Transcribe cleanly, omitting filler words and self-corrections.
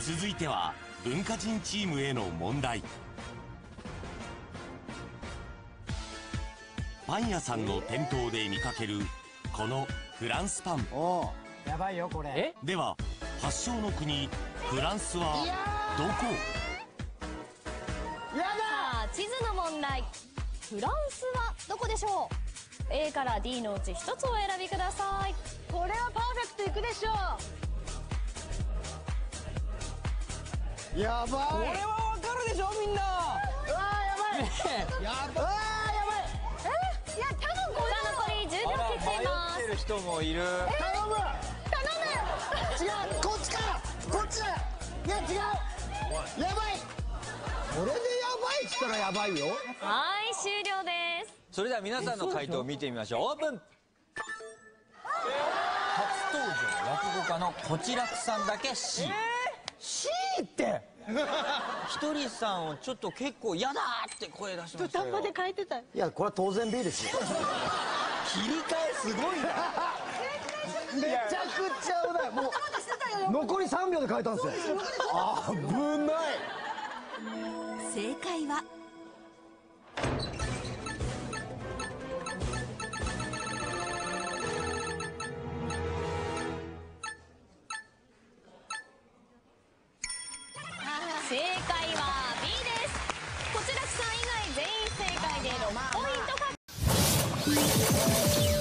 続いては文化人チームへの問題。パン屋さんの店頭で見かけるこのフランスパン。 やばいよこれ。 では発祥の国フランスはどこ？ さあ地図の問題。フランスはどこでしょう？ A から D のうち1つお選びください。 これはパーフェクトいくでしょう。 やばい。 これはわかるでしょみんな。 うわーやばい。やばい。 いや多分これさあ残り10秒切っています。 迷ってる人もいる。 頼む。違う、こっちか。こっちだ。いや違う。やばい。これでやばいっつったらやばいよ。 はい、終了です。 それでは皆さんの回答を見てみましょう。オープン。初登場落語家のこちらくさんだけ C。 C って。 ひとりさんをちょっと結構嫌だって声出しましたよ。 土壇場で変えてた。 いやこれは当然 B ですよ。 切り替えすごいな。 めちゃくちゃ危ない。もう残り3秒で変えたんですよ。危ない。 正解は正解は B です。こちらくさん以外全員正解で6ポイント獲得。